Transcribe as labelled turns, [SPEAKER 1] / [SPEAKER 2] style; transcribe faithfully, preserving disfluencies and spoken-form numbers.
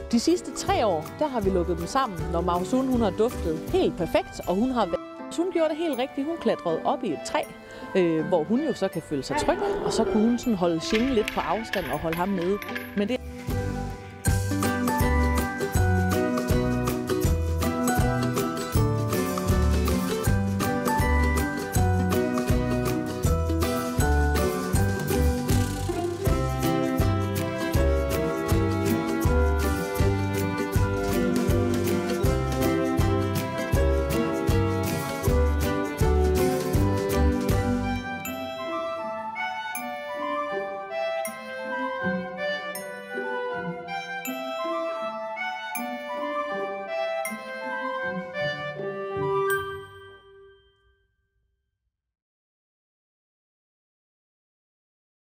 [SPEAKER 1] De sidste tre år, der har vi lukket dem sammen, når Mausun hun har duftet helt perfekt, og hun har været. Hun gjorde det helt rigtigt. Hun klatrede op i et træ, øh, hvor hun jo så kan føle sig tryg, og så kunne hun sådan holde Xing lidt på afstand og holde ham nede. Men det